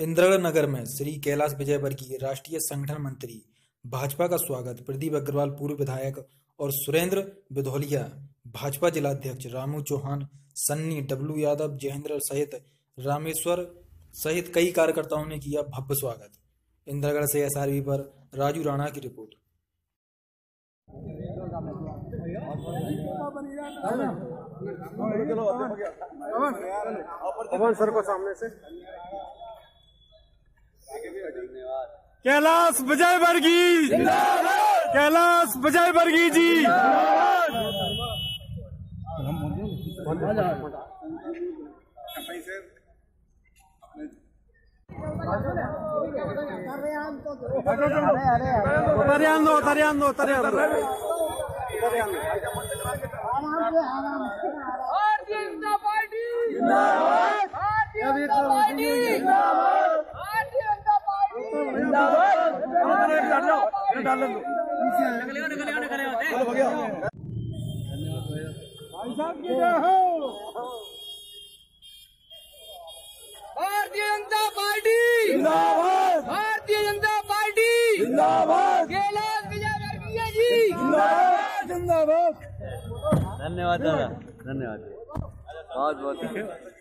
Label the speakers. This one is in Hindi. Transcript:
Speaker 1: इंदिरागढ़ नगर में श्री कैलाश विजयवर्गीय राष्ट्रीय संगठन मंत्री भाजपा का स्वागत। प्रदीप अग्रवाल पूर्व विधायक और सुरेंद्र बिधौलिया भाजपा जिलाध्यक्ष, रामू चौहान, सन्नी, डब्लू यादव, जयेंद्र सहित रामेश्वर सहित कई कार्यकर्ताओं ने किया भव्य स्वागत। इंदिरागढ़ से एसआरबी पर राजू राणा की रिपोर्ट।
Speaker 2: पवन सर को सामने से। कैलाश विजयवर्गीय, कैलाश विजयवर्गीय जी।
Speaker 3: भारतीय जनता पार्टी जिंदाबाद, भारतीय जनता पार्टी जिंदाबाद, भारतीय जनता पार्टी जिंदाबाद। भाई साहब की जय हो। भारतीय जनता पार्टी जिंदाबाद, भारतीय जनता पार्टी जिंदाबाद, कैलाश विजयवर्गीय जी जिंदाबाद जिंदाबाद।
Speaker 4: धन्यवाद दादा, धन्यवाद बहुत बहुत।